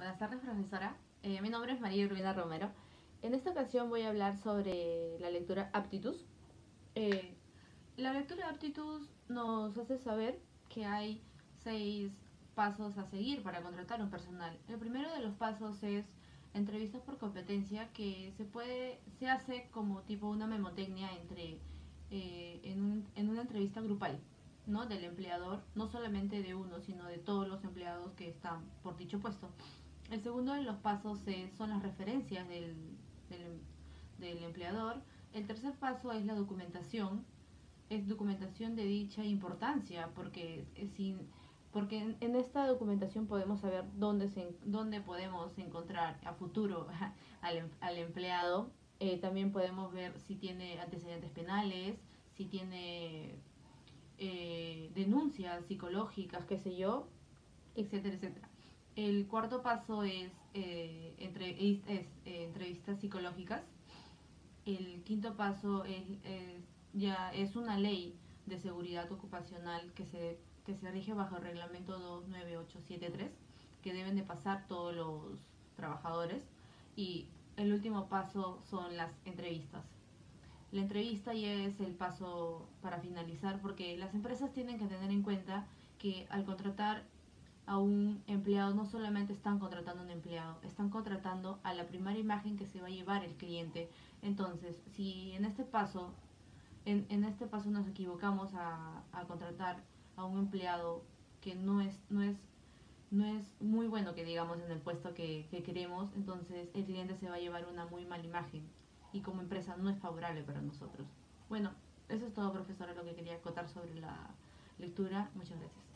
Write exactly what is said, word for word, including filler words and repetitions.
Buenas tardes, profesora. Eh, mi nombre es María Urbina Romero. En esta ocasión voy a hablar sobre la lectura Aptitus. Eh, la lectura Aptitus nos hace saber que hay seis pasos a seguir para contratar un personal. El primero de los pasos es entrevistas por competencia, que se puede se hace como tipo una memotecnia entre eh, en, un, en una entrevista grupal, ¿no? Del empleador, no solamente de uno, sino de todos los empleados que están por dicho puesto. El segundo de los pasos es, son las referencias del, del, del empleador. El tercer paso es la documentación, es documentación de dicha importancia, porque sin porque en, en esta documentación podemos saber dónde se dónde podemos encontrar a futuro al, em, al empleado. Eh, también podemos ver si tiene antecedentes penales, si tiene eh, denuncias psicológicas, qué sé yo, etcétera, etcétera. El cuarto paso es, eh, entre, es, es eh, entrevistas psicológicas. El quinto paso es, es, ya es una ley de seguridad ocupacional que se, que se rige bajo el reglamento dos nueve ocho siete tres, que deben de pasar todos los trabajadores. Y el último paso son las entrevistas. La entrevista ya es el paso para finalizar, porque las empresas tienen que tener en cuenta que al contratar a un empleado no solamente están contratando a un empleado, están contratando a la primera imagen que se va a llevar el cliente. Entonces, si en este paso, en, en este paso nos equivocamos a, a contratar a un empleado que no es, no es, no es muy bueno, que digamos, en el puesto que, que queremos, entonces el cliente se va a llevar una muy mala imagen y como empresa no es favorable para nosotros. Bueno, eso es todo, profesora, lo que quería acotar sobre la lectura. Muchas gracias.